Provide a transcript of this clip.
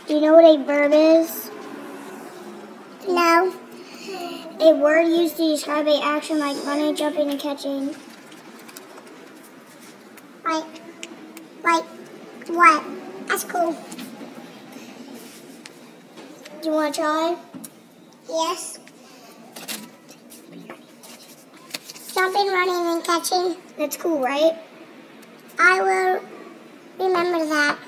Do you know what a verb is? No. A word used to describe an action like running, jumping, and catching. Like what? That's cool. Do you want to try? Yes. Jumping, running, and catching. That's cool, right? I will remember that.